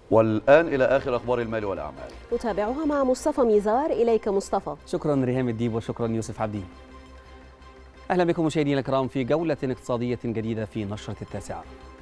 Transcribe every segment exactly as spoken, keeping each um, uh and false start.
والآن إلى آخر أخبار المال والأعمال نتابعها مع مصطفى ميزار. إليك مصطفى. شكرا ريهام الديب وشكرا يوسف عبدين. أهلا بكم مشاهدينا الكرام في جولة اقتصادية جديدة في نشرة التاسعة.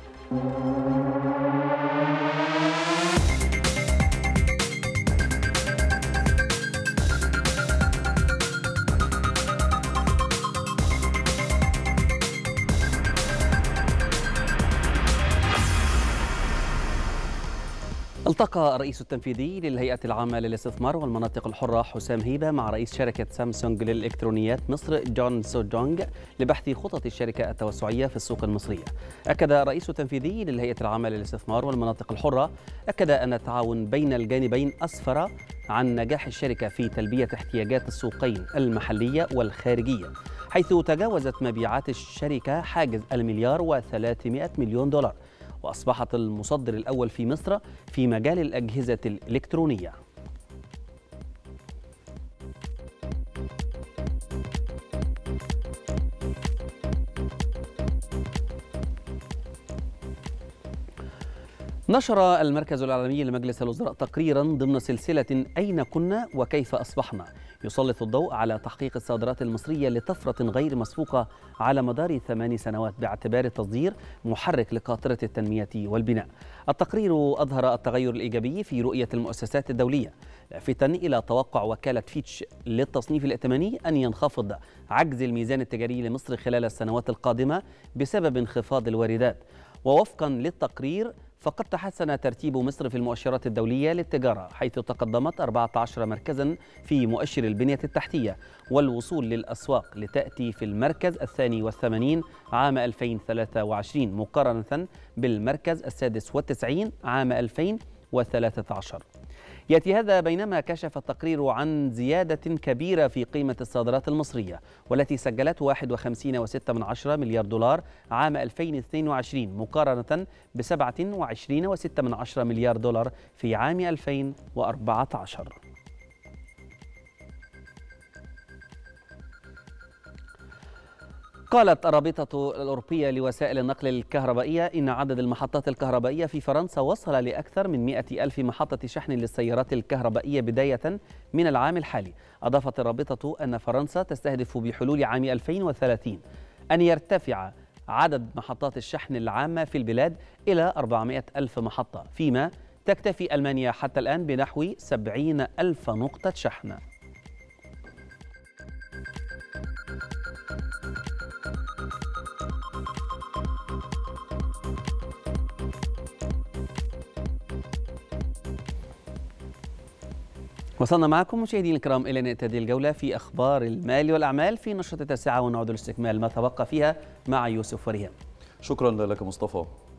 التقى الرئيس التنفيذي للهيئة العامة للاستثمار والمناطق الحرة حسام هيبة مع رئيس شركة سامسونج للإلكترونيات مصر جون سو جونغ لبحث خطط الشركة التوسعية في السوق المصرية. أكد الرئيس التنفيذي للهيئة العامة للاستثمار والمناطق الحرة أكد أن التعاون بين الجانبين أسفر عن نجاح الشركة في تلبية احتياجات السوقين المحلية والخارجية، حيث تجاوزت مبيعات الشركة حاجز المليار وثلاثمائة مليون دولار، وأصبحت المصدر الأول في مصر في مجال الأجهزة الإلكترونية. نشر المركز الإعلامي لمجلس الوزراء تقريرا ضمن سلسلة أين كنا وكيف أصبحنا، يسلط الضوء على تحقيق الصادرات المصرية لطفرة غير مسبوقة على مدار ثمان سنوات باعتبار التصدير محرك لقاطرة التنمية والبناء. التقرير أظهر التغير الإيجابي في رؤية المؤسسات الدولية، لافتا إلى توقع وكالة فيتش للتصنيف الائتماني أن ينخفض عجز الميزان التجاري لمصر خلال السنوات القادمة بسبب انخفاض الواردات. ووفقا للتقرير فقد تحسن ترتيب مصر في المؤشرات الدولية للتجارة، حيث تقدمت أربعة عشر مركزا في مؤشر البنية التحتية والوصول للأسواق لتأتي في المركز الثاني والثمانين عام ألفين وثلاثة وعشرين مقارنة بالمركز السادس والتسعين عام ألفين وثلاثة عشر. يأتي هذا بينما كشف التقرير عن زيادة كبيرة في قيمة الصادرات المصرية، والتي سجلت واحد وخمسين فاصلة ستة مليار دولار عام ألفين واثنين وعشرين مقارنة ب سبعة وعشرين فاصلة ستة مليار دولار في عام ألفين وأربعة عشر. قالت الرابطة الأوروبية لوسائل النقل الكهربائية إن عدد المحطات الكهربائية في فرنسا وصل لأكثر من مئة ألف محطة شحن للسيارات الكهربائية بداية من العام الحالي. أضافت الرابطة أن فرنسا تستهدف بحلول عام ألفين وثلاثين أن يرتفع عدد محطات الشحن العامة في البلاد إلى أربعمائة ألف محطة، فيما تكتفي ألمانيا حتى الآن بنحو سبعين ألف نقطة شحن. وصلنا معكم مشاهدينا الكرام إلى نهاية هذه الجولة في أخبار المال والأعمال في نشرة التاسعة، ونعود لاستكمال ما تبقى فيها مع يوسف وريهام. شكرا لك مصطفى.